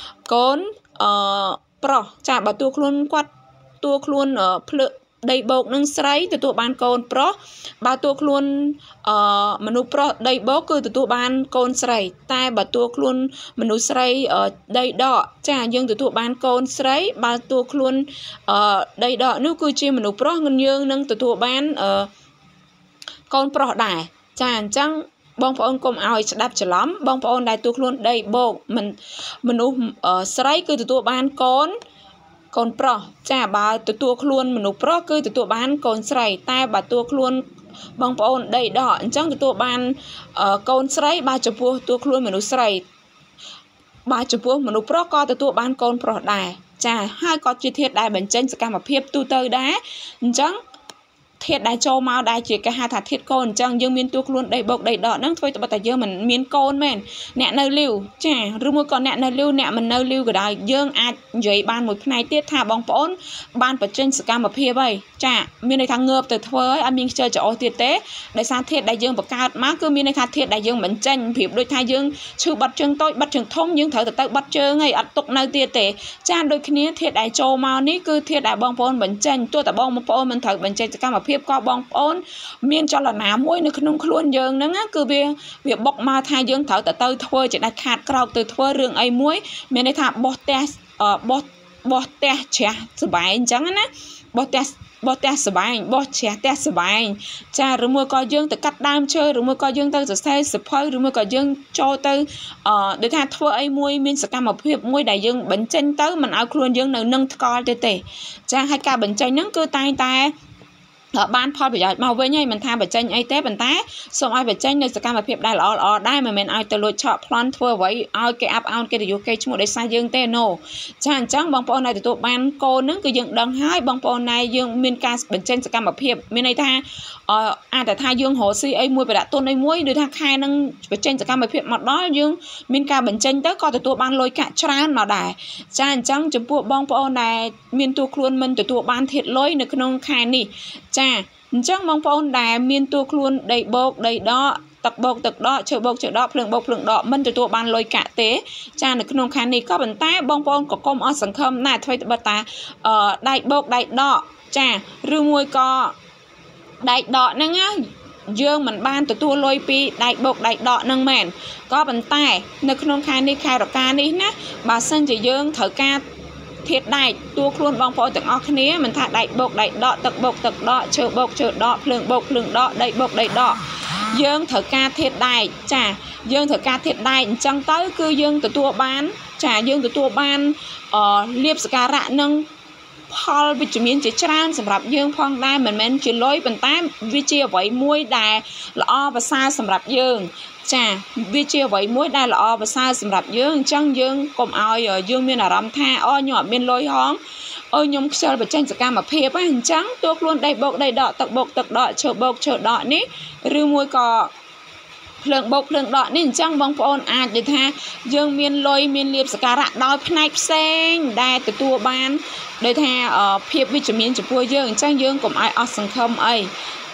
ប្រុសចាបើទូខ្លួនគាត់ទូខ្លួនភ្លើដីបោកនឹងស្រីទទួលបានកូនប្រុសបើទូខ្លួនមនុស្សប្រុសដីបោកគឺទទួលបានកូនស្រីតែបើទូខ្លួនមនុស្សស្រីដីដកចាយើងទទួលបានកូនស្រីបើទូខ្លួនដីដកនោះគឺជាមនុស្សប្រុសយើងនឹងទទួលបានកូនប្រុសដែរចាអញ្ចឹងបងប្អូនកុំឲ្យស្ដាប់ច្រឡំបងប្អូនដែលទូខ្លួនដីបោកមនុស្សស្រីគឺទទួលបានកូនប្រុសចាបើទទួលខ្លួនមនុស្សប្រុសគឺទទួលបានកូនស្រីតែបើទទួលខ្លួនបងប្អូនដីដកអញ្ចឹងទទួលបានកូនស្រីបើចំពោះទទួលខ្លួនមនុស្សស្រីបើចំពោះមនុស្សប្រុសក៏ទទួលបានកូនប្រុសដែរចាហើយក៏ជាធាតុដែលបញ្ចេញសកម្មភាពទូទៅដែរអញ្ចឹងធាតុដែលចូលមកដែលជាគេហៅថាធាតុកូនអញ្ចឹងយើងមានទូខ្លួនដីបោកដីដកហ្នឹងធ្វើតែបើតែយើងមិនមានកូនមែនអ្នកនៅលីវចាឬមួយក៏អ្នកនៅលីវអ្នកមិននៅលីវក៏ដោយយើងអាចនិយាយបានមួយផ្នែកទៀតថាបងប្អូនបានបញ្ចេញសកម្មភាពហើយចាមានន័យថាងើបទៅធ្វើហើយអត់មានខ្ជិលច្រអូសទៀតទេដោយសារធាតុដែលយើងបង្កើតមកគឺមានន័យថាធាតុដែលយើងបញ្ចេញប្រៀបដូចថាយើងឈឺបាត់ជើងតូចបាត់ជើងធំយើងត្រូវទៅបាត់ជើងហើយអត់ទុកនៅទៀតទេចាដូចគ្នាធាតុដែលចូលមកនេះគឺធាតុដែលបងប្អូនបញ្ចេញទោះតែបងប្អូនមិនត្រូវបញ្ចេញសកម្មភាពក៏បងប្អូនមានចលនាមួយនៅក្នុងខ្លួនយើងហ្នឹងគឺវាបុកមកថាយើងត្រូវទៅធ្វើជាដាច់ខាតក្រោកទៅធ្វើរឿងអីមួយមានន័យថាបោះផ្ទះជ្រះសបែងអញ្ចឹងណាបោះផ្ទះសបែងបោះជ្រះផ្ទះសបែងចាឬមួយក៏យើងទៅកាត់ដើមឈើឬមួយក៏យើងទៅសរសេរសភៅឬមួយក៏យើងចូលទៅដូចថាធ្វើអីមួយមានសកម្មភាពមួយដែលយើងបញ្ចេញទៅមិនឲ្យខ្លួនយើងនៅនឹងថ្កល់ទេចាហើយការបញ្ចេញហ្នឹងគឺតែងតែបានផលប្រយោជន៍មកវិញហើយមិនថាបញ្ចេញអីទេប៉ុន្តែសូមឲ្យបញ្ចេញនៅសកម្មភាពដែលល្អដែរមិនមែនឲ្យទៅលួចឆក់ប្លន់ធ្វើអ្វីឲ្យគេអាប់អោនគេទៅយកគេឈ្មោះដោយសារយើងទេ no ចាអញ្ចឹងបងប្អូនដែលទទួលបានកូនហ្នឹងគឺយើងដឹងហើយបងប្អូនដែលយើងមានការបញ្ចេញសកម្មភាពមានន័យថាអាចតែថាយើងរកស៊ីអីមួយប្រដាក់ទុនអីមួយដូចថាខែហ្នឹងបញ្ចេញសកម្មភាពមកដល់យើងមានការបញ្ចេញទៅក៏ទទួលបានលុយកាក់ច្រើនមកដែរចាអញ្ចឹងចំពោះបងប្អូនដែលមានទូខ្លួនមិនទទួលបានធាតុលុយនៅក្នុងខែនេះចាអញ្ចឹងបងប្អូនដែលមានទូខ្លួនដីបោកដីដកទឹកបោកទឹកដកឈើបោកឈើដកភ្លើងបោកភ្លើងដកមិនទទួលបានលុយកាក់ទេចានៅក្នុងខែនេះក៏ប៉ុន្តែបងប្អូនក៏កុំអស់សង្ឃឹមណាស់ធ្វើត្បិតតាដៃបោកដៃដកចាឬមួយក៏ដៃដកហ្នឹងណាយើងមិនបានទទួលលុយពីដៃបោកដៃដកហ្នឹងមែនក៏ប៉ុន្តែនៅក្នុងខែនេះខែរកានេះណាបើសិនជាយើងត្រូវការធាតុដែកតួខ្លួនបងប្អូនទាំងអស់គ្នាមិនថាដែកបោកដែកដកទឹកបោកទឹកដកឈើបោកឈើដកភ្លើងបោកភ្លើងដកដីបោកដីដកយើងត្រូវការធាតុដែកចាយើងត្រូវការធាតុដែកអញ្ចឹងទៅគឺយើងទទួលបានចាយើងទទួលបានលាភសក្ការៈនឹងផលវិជ្ជមានជាច្រើនសម្រាប់យើងផងដែរមិនមែនជាលុយប៉ុន្តែវាជាអ្វីមួយដែលល្អប្រសើរសម្រាប់យើងចាវាជាអ្វីមួយដែលល្អប្រសើរសម្រាប់យើងអញ្ចឹងយើងកុំឲ្យយើងមានអារម្មណ៍ថាខ្ញុំអត់មានលុយហងខ្ញុំខ្ជិលបញ្ចេញសកម្មភាពហ្នឹងអញ្ចឹងតួខ្លួនដីបោកដីដកទឹកបោកទឹកដកឈើបោកឈើដកនេះឬមួយក៏ភ្លើងបោកភ្លើងដកនេះអញ្ចឹងបងប្អូនអាចនិយាយថាយើងមានលុយមានលាភសក្ការៈដោយផ្នែកផ្សេងដែលទទួលបានដោយថាភាពវិជ្ជមានចំពោះយើងអញ្ចឹងយើងកុំឲ្យអស់សង្ឃឹមអី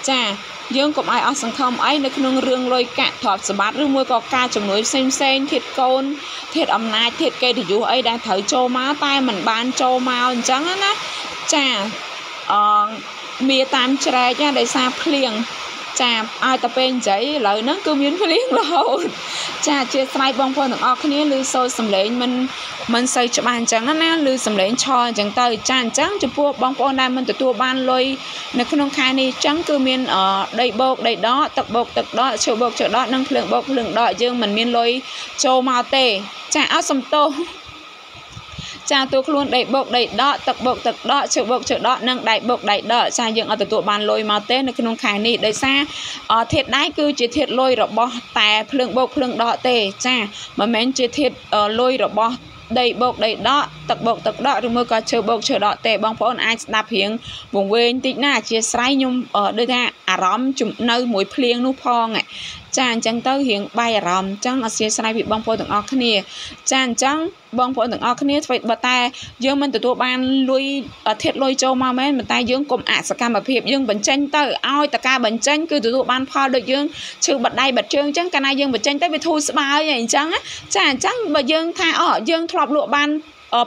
ចាយើងកុំឲ្យអស់សង្ឃឹមអីនៅក្នុងរឿងលុយកាក់ទ្រព្យសម្បត្តិឬមួយក៏ការជំនួយផ្សេងធាតុកូនធាតុអំណាចធាតុកិត្តិយសអីដែលត្រូវចូលមកតែមិនបានចូលមកអញ្ចឹងណាចាមានតាមច្រែកដោយសារភ្លៀងចាឲ្យតែពេលនិយាយឥឡូវហ្នឹងគឺមានភ្លៀងរហូតចាអធិស្ឋានបងប្អូនទាំងអស់គ្នាឮសូរសំឡេងមិនសូវច្បាស់អញ្ចឹងណាឮសំឡេងឆអញ្ចឹងទៅចាអញ្ចឹងចំពោះបងប្អូនដែលមិនទទួលបានលុយនៅក្នុងខែនេះអញ្ចឹងគឺមានដីបោកដីដកទឹកបោកទឹកដកឈើបោកឈើដកនិងភ្លើងបោកភ្លើងដកយើងមិនមានលុយចូលមកទេចាអត់សំទោសចាទូខ្លួនដៃបោកដៃដកទឹកបោកទឹកដកឈើបោកឈើដកនិងដៃបោកដៃដកចាយើងអត់ទទួលបានលុយមកទេនៅក្នុងខែនេះដោយសារធាតុដៃគឺជាធាតុលុយរបស់តែភ្លើងបោកភ្លើងដកទេចាមិនមែនជាធាតុលុយរបស់ដីបោកដីដកទឹកបោកទឹកដកឬមួយក៏ឈើបោកឈើដកទេបងប្អូនអាចស្ដាប់រៀងវង្វេងតិចណាអធិស្ឋានខ្ញុំដូចថាអារម្មណ៍នៅមួយភ្លៀងនោះផងចាអញ្ចឹងទៅរៀងបាយអារម្មណ៍អញ្ចឹងអធិស្ឋានពីបងប្អូនទាំងអស់គ្នាចាអញ្ចឹងបងប្អូនទាំងអស់គ្នាធ្វើបើតែយើងមិនទទួលបានលុយធាតុលុយចូលមកមែនតែយើងកុំអសកម្មភាពយើងបញ្ចេញទៅឲ្យតការបញ្ចេញគឺទទួលបានផលដូចយើងឈឺបាត់ដៃបាត់ជើងអញ្ចឹងកាលណាយើងបញ្ចេញទៅវាធូរស្បើយអញ្ចឹងចាអញ្ចឹងបើយើងថាយើងធ្លាប់លក់បាន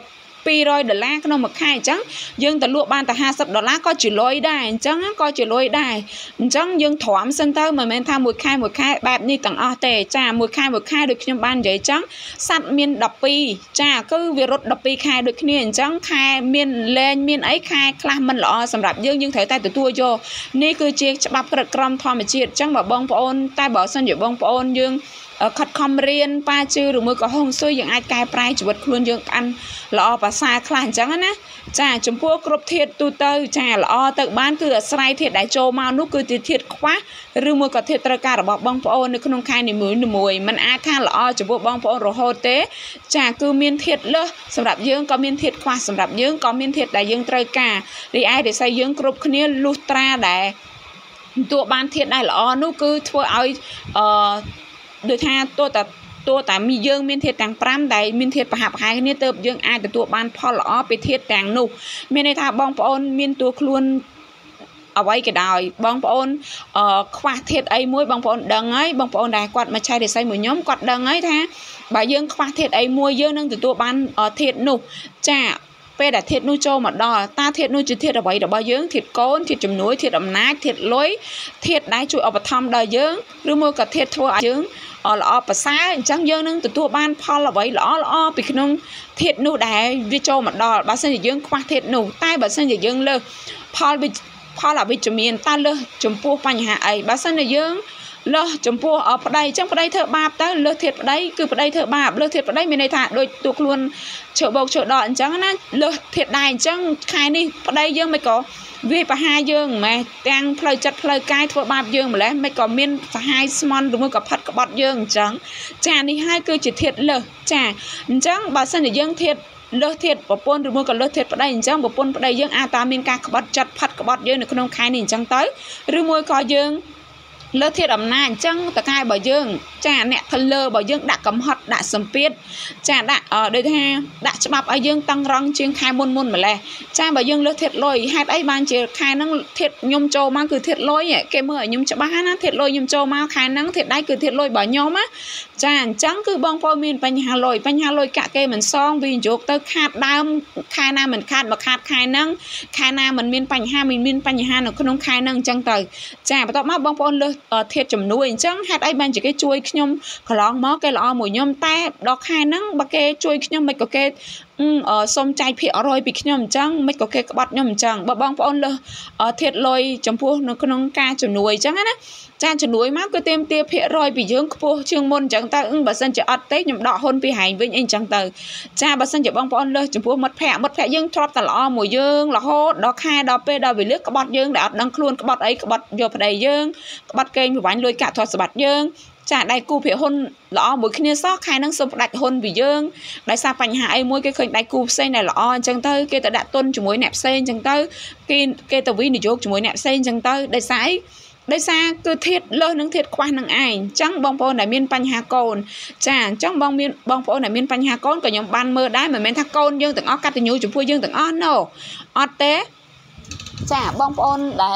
$200ក្នុងមួយខែអញ្ចឹងយើងទៅលក់បានតែ$50ក៏ជាលុយដែរអញ្ចឹងក៏ជាលុយដែរអញ្ចឹងយើងទ្រាំសិនទៅមិនមែនថាមួយខែបែបនេះទាំងអស់ទេចាមួយខែដូចខ្ញុំបាននិយាយអញ្ចឹងសัตว์មាន12ចាគឺវារត់12ខែដូចគ្នាអញ្ចឹងខែមានលែងមានអីខែខ្លះមិនល្អសម្រាប់យើងត្រូវតែទទួលយកនេះគឺជាច្បាប់ក្រឹតក្រមធម្មជាតិអញ្ចឹងបើបងប្អូនតែបើសិនជាបងប្អូនយើងខិតខំរៀនប៉ាជឿឬមួយក៏ហុងស៊ុយយើងអាចកែប្រែជីវិតខ្លួនយើងបានល្អប្រសើរខ្លះអញ្ចឹងណាចាចំពោះគ្រប់ធាតុទូទៅចាល្អទៅបានគឺអាស្រ័យធាតុដែលចូលមកនោះគឺធាតុខ្វះឬមួយក៏ធាតុត្រូវការរបស់បងប្អូននៅក្នុងខែនីមួយមិនអាចថាល្អចំពោះបងប្អូនរហូតទេចាគឺមានធាតុលើសសម្រាប់យើងក៏មានធាតុខ្វះសម្រាប់យើងក៏មានធាតុដែលយើងត្រូវការរីឯរិស័យយើងគ្រប់គ្នាលុះត្រាដែលទទួលបានធាតុដែលល្អនោះគឺធ្វើឲ្យដូចថាតួតែយើងមានធាតុទាំង5ដែលមានធាតុប្រហាក់ប្រហែលគ្នាទើបយើងអាចទទួលបានផលល្អពីធាតុទាំងនោះមានន័យថាបងប្អូនមានតួខ្លួនអ្វីក៏ដោយបងប្អូនខ្វះធាតុអីមួយបងប្អូនដឹងហើយបងប្អូនដែលគាត់មកឆែករិស័យមួយខ្ញុំគាត់ដឹងហើយថាបើយើងខ្វះធាតុអីមួយយើងនឹងទទួលបានធាតុនោះចាពេលដែលធាតុនោះចូលមកដល់តើធាតុនោះជាធាតុអ្វីរបស់យើងធាតុកូនធាតុជំនួយធាតុអំណាចធាតុលុយធាតុដែលជួយឧបត្ថម្ភដល់យើងឬមួយក៏ធាតុធ្វើឲ្យយើងល្អប្រសើរអញ្ចឹងយើងនឹងទទួលបានផលអ្វីល្អពីក្នុងធាតុនោះដែលវាចូលមកដល់បើសិនជាយើងខ្វះធាតុនោះតែបើសិនជាយើងលើសផលអវិជ្ជមានតើលើសចំពោះបញ្ហាអីបើសិនជាយើងលើសចំពោះប្តីអញ្ចឹងប្តីធ្វើបាបទៅលើសធាតុប្តីគឺប្តីធ្វើបាបលើសធាតុប្តីមានន័យថាដូចទូខ្លួនឈើបោកឈើដកអញ្ចឹងណាលើសធាតុដែរអញ្ចឹងខែនេះប្តីយើងមិនក៏វាប្រហាយើងម៉េះទាំងផ្លូវចិត្តផ្លូវកាយធ្វើបាបយើងម្លេះមិនក៏មានសហាយស្មន់ឬមួយក៏ផិតក្បត់យើងអញ្ចឹងចានេះហើយគឺជាធាតុលើសចាអញ្ចឹងបើសិនជាយើងធាតុលើសធាតុប្រពន្ធឬមួយក៏លើសធាតុប្តីអញ្ចឹងប្រពន្ធប្តីយើងអាចតាមមានការក្បត់ចិត្តផិតក្បត់យើងនៅក្នុងខែនេះអញ្ចឹងទៅឬមួយក៏យើងលើធាតុអំណាចអញ្ចឹងតកែបើយើងចាអ្នកទៅលើបើយើងដាក់កំហុតដាក់សម្ពាធចាដាក់ដូចថាដាក់ច្បាប់ឲ្យយើងតឹងរឹងជាងខែមុនម្លេះចាបើយើងលើធាតុលុយហេតុអីបានជាខែហ្នឹងធាតុខ្ញុំចូលមកគឺធាតុលុយគេមើលឲ្យខ្ញុំច្បាស់ណាធាតុលុយខ្ញុំចូលមកខែហ្នឹងធាតុដៃគឺធាតុលុយរបស់ខ្ញុំណាចាអញ្ចឹងគឺបងប្អូនមានបញ្ហាលុយកាក់គេមិនសងវិនិយោគទៅខាតដើមខែណាមិនខាតមកខាតខែហ្នឹងខែណាមិនមានបញ្ហាមានបញ្ហានៅក្នុងខែហ្នឹងអញ្ចឹងទៅចាបន្ទាប់មកបងប្អូនលើធាតុជំនួយអញ្ចឹងហេតុអីបានជាគេជួយខ្ញុំកន្លងមកគេល្អមួយខ្ញុំតែដល់ខែហ្នឹងបើគេជួយខ្ញុំមិនក៏គេសុំចែកភាគរយពីខ្ញុំអញ្ចឹងមិនក៏គេក្បត់ខ្ញុំអញ្ចឹងបើបងប្អូនលើធាតុលុយចំពោះនៅក្នុងការជំនួយអញ្ចឹងណាចាជំនួយមកគឺទាមទារភាគរយពីយើងខ្ពស់ជាងមុនអញ្ចឹងទៅបើសិនជាអត់ទេខ្ញុំដកហ៊ុនពីហែងវិញអីអញ្ចឹងទៅចាបើសិនជាបងប្អូនលើចំពោះមិត្តភ័ក្តិយើងធ្លាប់តែល្អមួយយើងរហូតដល់ខែដល់ពេលដល់វេលាក្បត់យើងដែលអត់ដឹងខ្លួនក្បត់អីក្បត់យកប្តីយើងក្បត់កេងប្រវាញ់លុយកាក់ទ្រព្យសម្បត្តិយើងចាដៃគូភាគហ៊ុនល្អមួយគ្នាសោះខែហ្នឹងសូមផ្ដាច់ហ៊ុនពីយើងដោយសារបញ្ហាអីមួយគេឃើញដៃគូផ្សេងដែលល្អអញ្ចឹងទៅគេទៅដាក់ទុនជាមួយអ្នកផ្សេងអញ្ចឹងទៅគេទៅវិនិយោគជាមួយអ្នកផ្សេងអញ្ចឹងទៅដោយសារគឺធាតុលើសនឹងធាតុខ្វះនឹងឯងអញ្ចឹងបងប្អូនដែលមានបញ្ហាកូនចាអញ្ចឹងបងប្អូនដែលមានបញ្ហាកូនក៏ខ្ញុំបានមើលដែរមិនមែនថាកូនយើងទាំងអស់កតញ្ញូចំពោះយើងទាំងអស់ណូអត់ទេចាបងប្អូនដែល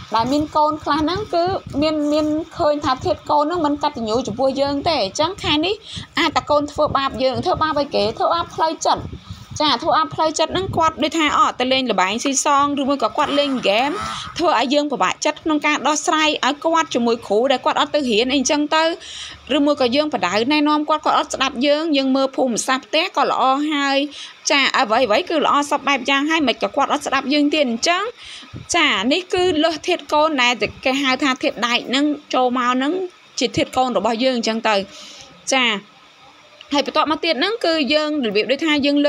đại miên côn khá nắng cứ miên khơi tháp thiết côn nó mình cắt nhũ chụp bùa dương tệ chẳng khai ní ta côn thưa bạp dương thưa bạp với kế thưa bạp play trận chả thưa bạp play trận nắng quạt đôi thai ta lên là bài xì xong rồi mới có quạt lên game thưa ai dương của bạn chất nông ca đo sai ai quạt cho mùi khủ để quạt từ hiến anh chân tư rồi mới có dương phải đại nay non quạt đạp dương nhưng mơ phùm sạp té có lọ hai chả vậy cứ lọ sập bài giang hai mệt có quạt đạp dương tiền trắng chả ní cứ lơ thiết côn này thì cái hai tha thiết đại nâng trâu màu nâng chỉ thiết côn của bao dương chân tư chả hay phải tọa mà tiền nâng cứ dương để việc đối thai dương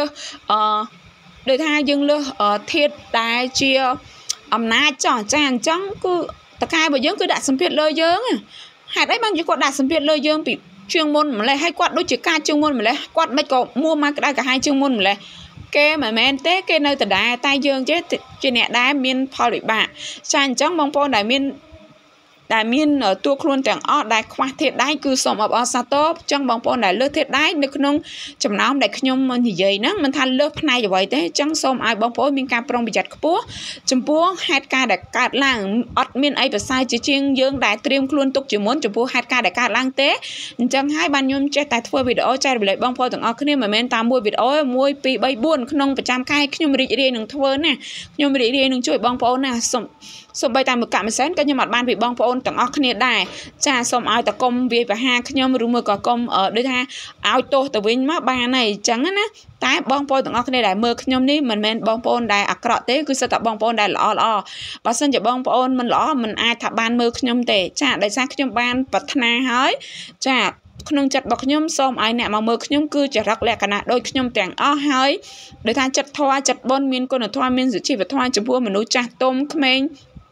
lơ thiết đại chia nái trò chàng trắng cứ tất cả bởi dương cứ đạt xâm phiệt lơ dương hãy đấy bằng chỉ quạt đạt xâm phiệt lơ dương bị chuyên môn mà lại hay quạt đối chỉ ca chuyên môn mà lại quạt mấy có mua mà cái cả hai chuyên môn mà lại kê mà men té kê nơi từ đá tay dương chứ trên nẹt đá miên phò bị bạ chàng trắng bông phô đại miên ở tua khuôn chẳng đại khoa thiệt đáy cứ sống ở xa tốt trong bóng phôn đại lớp thiệt đáy được nông chầm nóng đại nhung thì vậy nó mình than lớp này vậy thế chẳng sống ai bóng phôn miên ca prong bị giật búa chầm búa hai ca đại cát lang ọt miên ai và sai chỉ chiên dương đại triêm khuôn tục chỉ muốn chầm búa hai ca đại cát lang tế chẳng hai ban nhung chơi tại thua video chơi lại bóng phôn từng khi mà men tam mua video mua pi bay buồn nông phải trăm kai nhung đi đi đừng thua nè nhung đi đi đừng chui bóng phôn nè sống bay tam một cạm sáng cái nhưng mặt ban bị bong phôn từng óc kia đài cha sống ai ta công về và ha nhom rồi mưa có công ở đây ha áo tô từ bên má ba này trắng á tái bong phôn từng óc kia đài mưa nhom ní mình men bong phôn đài cọ tế cứ sao tập bong phôn đài lọ bà sân giờ bong phôn mình lọ mình ai thả ban mưa nhom tệ cha đại sang nhom ban bật na hói cha nông chặt bọc nhom xôm ai nè mà mơ nhom cứ chặt rắc lẹ cả nè đôi nhom tàng hói để tha chặt thoa chặt bon miên con thoa miên giữ chi và thoa chụp bua mình nuôi chặt tôm khmeng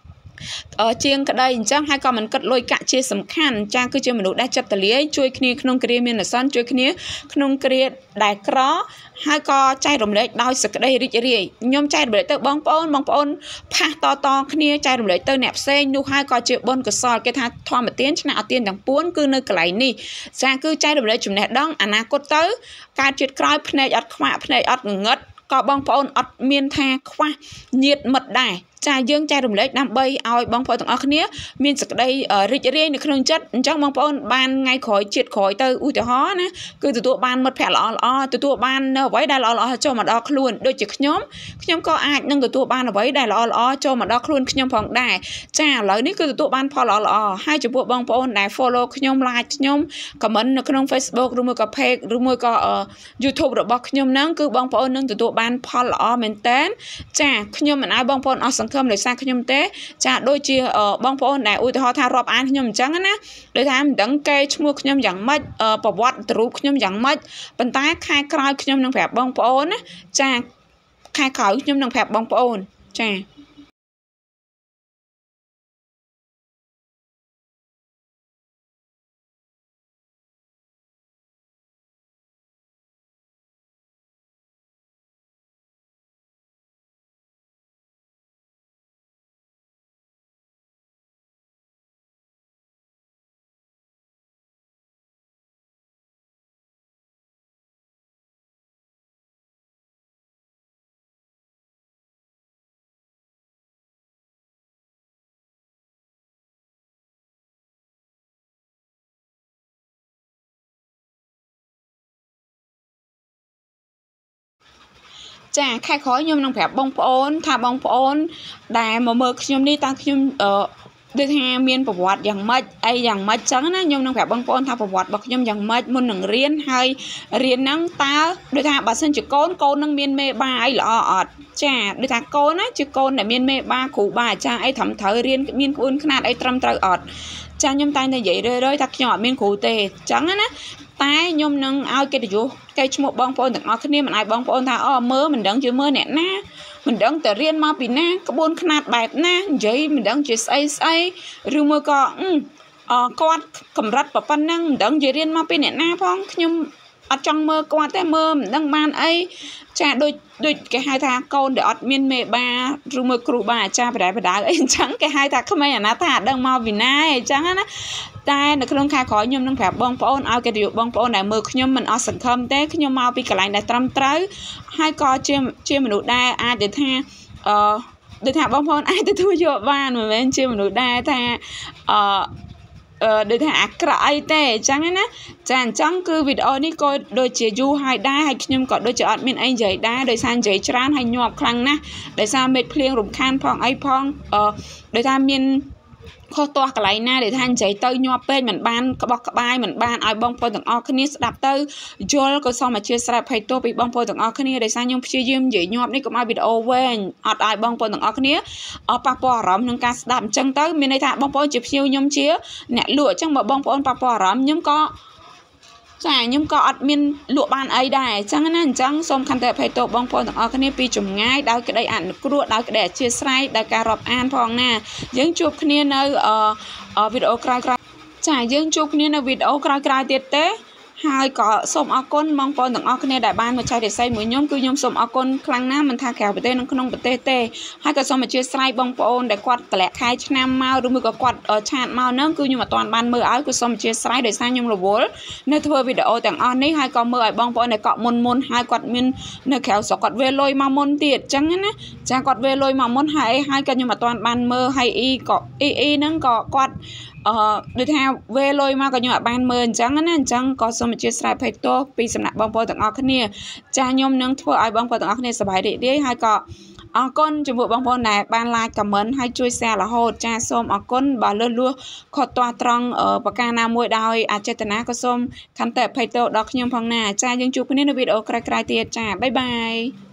ở chiêng cái đây chắc hai con mình cất lôi cạn chia sầm khăn cha cứ chưa mình đã chặt tờ lưới chui kia không kia miền là son chui kia không kia đại có hai con chai rồng lệ đau sực đây rì nhom chai rồng lệ tơ bong pon pha to kia chai rồng lệ tơ nẹp xe nu hai con chịu bon cái sò cái tha thoa một tiếng nào tiền đằng puốn cứ nơi cái này nè cha cứ chai rồng lệ chùm nẹp đong anh cốt tới ca chuyện coi phnei ọt khỏa phnei ọt ngất có bong pon ọt miên tha khoa nhiệt mật đài cha dương cha rồng lệ đam bay ao bong phơi từng ở khía miên sực đây rì rìในเครื่องchất trong bong phơi ban ngay khỏi triệt khỏi từ u tiểu hó nè cứ từตัวban mật phèn lọ từตัวbanไว้ได้ลอcho mà đo luônโดยchỉ nhóm có ai nâng từตัวbanไว้ได้ลอcho mà đo luôn nhóm phòngได้cha lợi ní cứ từตัวbanพอลอให้จะพวกบองphơiได้ follow nhóm like nhóm comment ในក្នុង Facebook ឬមួយក៏ page ឬមួយក៏ YouTube របស់ខ្ញុំហ្នឹងគឺបងប្អូននឹងទទួលបានផលល្អមែនតើចាខ្ញុំមិនឲ្យបងប្អូនអស់សង្ឃឹមដោយសារខ្ញុំទេចាដូចជាបងប្អូនដែលឧទាហរណ៍ថារាប់អានខ្ញុំអញ្ចឹងណាដោយថាមិនដឹងគេឈ្មោះខ្ញុំយ៉ាងម៉េចប្រវត្តិរូបខ្ញុំយ៉ាងម៉េចប៉ុន្តែខែក្រោយខ្ញុំនឹងប្រាប់បងប្អូនណាចាខែក្រោយខ្ញុំនឹងប្រាប់បងប្អូនចាចាខែក្រោយខ្ញុំនឹងប្រាប់បងប្អូនថាបងប្អូនដែលមកមើលខ្ញុំនេះតើខ្ញុំដូចថាមានប្រវត្តិយ៉ាងម៉េចអីយ៉ាងម៉េចចឹងណាខ្ញុំនឹងប្រាប់បងប្អូនថាប្រវត្តិរបស់ខ្ញុំយ៉ាងម៉េចមុននឹងរៀនហើយរៀនហ្នឹងតើដូចថាបើសិនជាកូននឹងមានមេបាអីល្អអត់ចាដូចថាកូនណាជាកូនដែលមានមេបាគ្រូបាអាចារ្យអីត្រឹមត្រូវរៀនមានក្បួនខ្នាតអីត្រឹមត្រូវអត់ចាខ្ញុំតែងតែនិយាយរឿយៗថាខ្ញុំអត់មានគ្រូទេចឹងណាតែខ្ញុំនឹងឲ្យកិត្តិយសគេឈ្មោះបងប្អូនទាំងអស់គ្នាមិនឲ្យបងប្អូនថាមើលមិនដឹងជាមើលអ្នកណាមិនដឹងតែរៀនមកពីណាក្បួនខ្នាតបែបណានិយាយមិនដឹងជាស្អីឬមួយក៏គាត់កម្រិតប៉ុណ្ណឹងមិនដឹងជារៀនមកពីអ្នកណាផងខ្ញុំអត់ចង់មើលគាត់ទេមើលមិនដឹងបានអីចាដូចគេហៅថាកូនដែលអត់មានមេបាឬមួយគ្រូបាអាចារ្យបដៅអីអញ្ចឹងគេហៅថាក្មេងអាណាថាអត់ដឹងមកពីណាអញ្ចឹងណាតែនៅក្នុងខែក្រោយខ្ញុំនឹងប្រាប់បងប្អូនឲ្យកិត្តិយសបងប្អូនដែលមើលខ្ញុំមិនអស់សង្ឃឹមទេខ្ញុំមកពីកន្លែងដែលត្រឹមត្រូវហើយក៏ជាមនុស្សដែលអាចនិយាយថាដូចថាបងប្អូនអាចទទួលយកបានមិនមែនជាមនុស្សដែរថាដូចថាអាក្រក់អីទេអញ្ចឹងណាចាអញ្ចឹងគឺវីដេអូនេះក៏ដូចជាយូរហើយដែរហើយខ្ញុំក៏ដូចជាអត់មានអីនិយាយដែរដោយសារនិយាយច្រើនហើយញាប់ខ្លាំងណាស់ដោយសារមេឃភ្លៀងរំខានផងអីផងដោយថាមានខុសទាស់កន្លែងណាដែលថានិយាយទៅញាប់ពេកមិនបានក្បោះក្បាយមិនបានឲ្យបងប្អូនទាំងអស់គ្នាស្ដាប់ទៅយល់ក៏សូមអធិស្ឋានភ័យទោសពីបងប្អូនទាំងអស់គ្នាដោយសារខ្ញុំព្យាយាមនិយាយញាប់នេះកុំឲ្យវីដេអូវែងអត់ឲ្យបងប្អូនទាំងអស់គ្នាប៉ះពាល់អារម្មណ៍ក្នុងការស្ដាប់អញ្ចឹងទៅមានន័យថាបងប្អូនជាភ្ញៀវខ្ញុំជាអ្នកលក់អញ្ចឹងបើបងប្អូនប៉ះពាល់អារម្មណ៍ខ្ញុំក៏ខ្ញុំក៏អត់មានលក់បានអីដែរអញ្ចឹងណាអញ្ចឹងសូមខន្តីអភ័យទោសបងប្អូនទាំងអស់គ្នាពីចម្ងាយដោយក្តីអនុគ្រោះដោយក្តីអធ្យាស្រ័យដោយការរាប់អានផងណាយើងជួបគ្នានៅវីដេអូក្រោយៗយើងជួបគ្នានៅវីដេអូក្រោយៗទៀតទេហើយក៏សូមអរគុណបងប្អូនទាំងអស់គ្នាដែលបានមកចែករំលែកមួយខ្ញុំគឺខ្ញុំសូមអរគុណខ្លាំងណាស់មិនថាក្រៅប្រទេសនិងក្នុងប្រទេសទេហើយក៏សូមអធិស្ឋានបងប្អូនដែលគាត់តម្លាក់ខែឆ្នាំមកឬមួយក៏គាត់ឆាតមកហ្នឹងគឺខ្ញុំអត់ទាន់បានមើលឲ្យគឺសូមអធិស្ឋានដោយសារខ្ញុំរវល់នៅធ្វើវីដេអូទាំងអស់នេះហើយក៏មើលឲ្យបងប្អូនដែលកក់មុនហើយគាត់មាននៅក្រៅស្រុកគាត់វេលុយមកមុនទៀតអញ្ចឹងណាចាគាត់វេលុយមកមុនហើយក៏ខ្ញុំអត់ទាន់បានមើលហើយហ្នឹងក៏គាត់ដូចថាវេលុយមកក៏ខ្ញុំអត់បានមើលអញ្ចឹងណាអញ្ចឹងក៏សូមអធិស្ឋានភ័យទោសពីសំណាក់បងប្អូនទាំងអស់គ្នាចាខ្ញុំនឹងធ្វើឲ្យបងប្អូនទាំងអស់គ្នាសប្បាយរីករាយហើយក៏អរគុណចំពោះបងប្អូនដែលបាន like comment ហើយជួយ share រហូតចាសូមអរគុណបើលើសលួសខុសទាស់ត្រង់ប្រការណាមួយដោយអចេតនាក៏សូមខន្តីអភ័យទោសដល់ខ្ញុំផងណាចាយើងជួបគ្នានៅវីដេអូក្រោយៗទៀតចាបាយបាយ